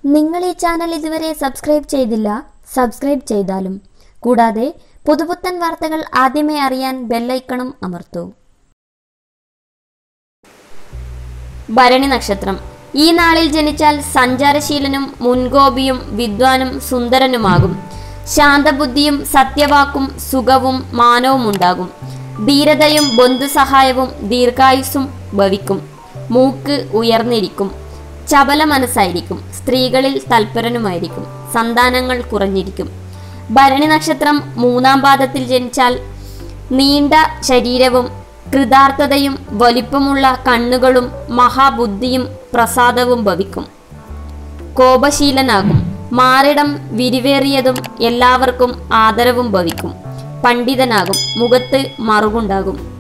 നിങ്ങൾ ഈ ചാനൽ ഇതുവരെ സബ്സ്ക്രൈബ് ചെയ്തില്ല, സബ്സ്ക്രൈബ് ചെയ്താലും. കൂടാതെ പുതുപുത്തൻ വാർത്തകൾ ആദ്യമേ അറിയാൻ ബെല്ലൈക്കണും അമർത്തൂ. ഭരണി നക്ഷത്രം. ഈ നാളിൽ ജനിച്ചാൽ സഞ്ചാരശീലനും മുൻകോപിയും വിദ്വാനും സുന്ദരനുമാകും. ശാന്തബുദ്ധിയും സത്യവാക്കും സുഖവും മാനവും ഉണ്ടാകും. ധീരതയും ബന്ധുസഹായവും ദീർഘായുസ്സും ഭവിക്കും. മൂക്ക് ഉയർന്നിരിക്കും. ചപല മനസ്സായിരിക്കും. സ്ത്രീകളിൽ തൽപരനുമായിരിക്കും. സന്താനങ്ങൾ കുറഞ്ഞിരിക്കും. ഭരണി നക്ഷത്രം 3-ാം പാദത്തിൽ ജനിച്ചാൽ നീണ്ട ശരീരവും കൃതാർത്ഥതയും വലിപ്പമുള്ള കണ്ണുകളും മഹാബുദ്ധിയും പ്രസാദവും ഭവിക്കും. കോപശീലനാകും. മാറിടം വിരിവേറിയതും എല്ലാവർക്കും ആദരവും ഭവിക്കും. പണ്ഡിതനാകും. മുഖത്ത് മറുകുണ്ടാകും.